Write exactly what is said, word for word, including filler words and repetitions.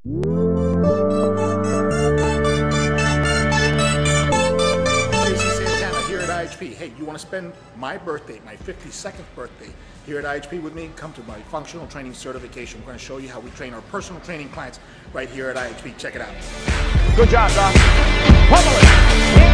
Santana here at I H P. Hey, you want to spend my birthday, my fifty-second birthday, here at I H P with me? Come to my functional training certification. We're going to show you how we train our personal training clients right here at I H P. Check it out. Good job, Doc. Pummel it.